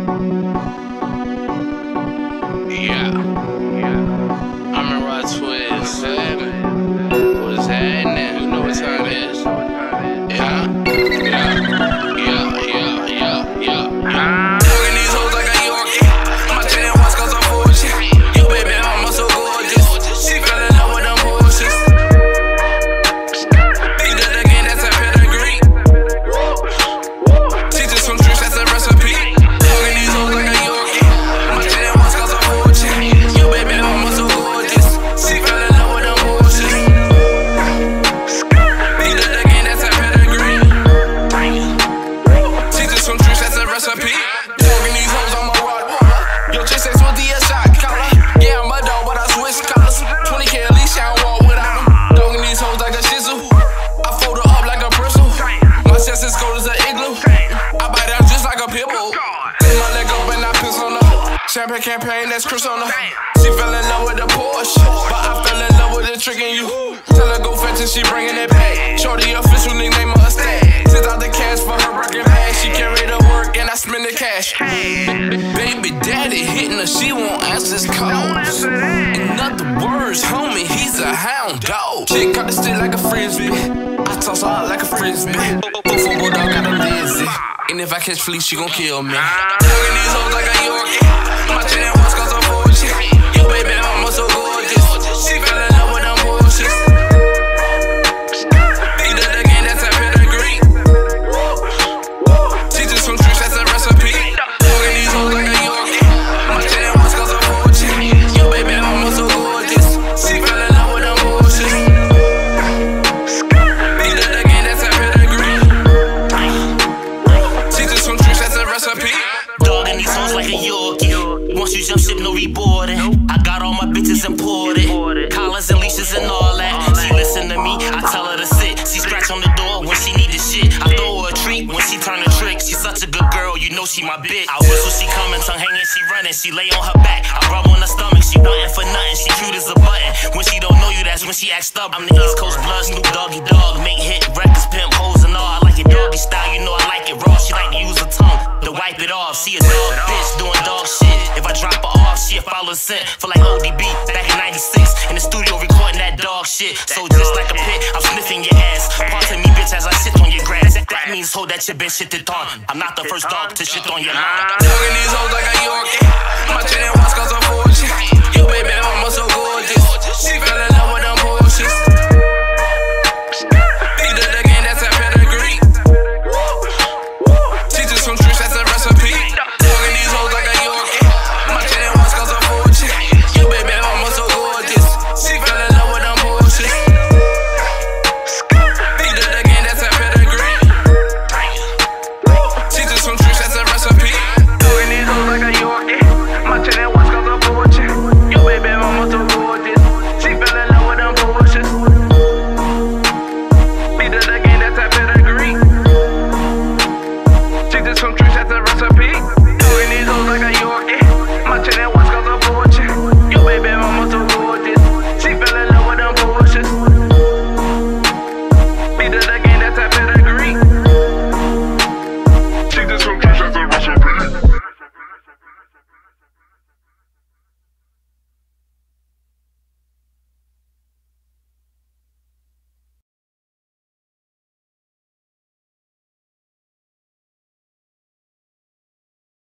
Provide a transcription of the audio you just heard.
Yeah. I remember I Twizz. What's happening? You know what time it is. Yeah. Doing these hoes like a Yorkie. My chain once cause I'm bullshit. Yo, baby, mama so gorgeous. She fell in love with them bullshits. Beat it again, that's a pedigree. Teach us some tricks, that's a recipe. Doing these hoes like a Yorkie. My chain once cause I'm bullshit. Yo, baby, mama so gorgeous. She fell in love with them bullshits. Beat it again, that's a pedigree. Teach us some tricks, that's a recipe. Doing these hoes on my rock. Yo, just says what the shot collar. Yeah, I'm a dog, but I switch colors. 20K at least, I don't walk without them. Doing these hoes like a shizzle. I fold her up like a bristle. My chest is cold as an igloo. I bite down just like a pit bull. Lift my leg up and I piss on her. Champagne campaign, that's Chris on her. She fell in love with the Porsche, but I fell in love with the tricking you. Tell her go fetch and she bringing it back. Shorty official nickname her stack. Sends out the cash for her working bag. She carry the work and I spend the cash. Baby daddy hitting her, she won't answer his calls. In other words, homie, he's a hound dog. Chick cut the stick like a frisbee. I toss her out like a frisbee. Football bulldog got a dizzy. And if I catch fleas, she gon' kill me. Doing these hoes like a Yorkie. My chain once cause I'm bullshit. Yo, baby, mama so gorgeous. She fell in love with them bullshits. Beat it again, that's a pedigree. Teach us some tricks, that's a recipe. Doing these hoes like a Yorkie. My chain once cause I'm bullshit. Yo, baby, mama so gorgeous. She fell in love with them bullshits. Beat it again, that's a pedigree. Teach us some tricks, that's a recipe. Dogging these hoes like a Yorkie. Once you jump ship, no reboarding. I got all my bitches imported. Collars and leashes and all that. She listen to me, I tell her to sit. She scratch on the door when she need the shit. I throw her a treat when she turn a trick. She's such a good girl, you know she my bitch. I whistle, she coming, tongue hanging, she running. She lay on her back, I rub on her stomach. She wantin' for nothing, she cute as a button. When she don't know you, that's when she acts stubborn. I'm the East Coast blood, Snoop Doggy Dog. Make hit records, pimp hoes and all. I like it doggy style, you know I like it raw. She like to use her tongue to wipe it off. She a dog bitch doing dog shit. If I drop her off, she a follow scent. For like ODB back in '96 in the studio recording that dog shit. So just like a pit, I'm sniffing your ass. Pardon me, bitch, as I sit on your grass. That means ho that you been shitted on. I'm not the first dog to shit on your lawn. Doing these hoes like a Yorkie. My chain once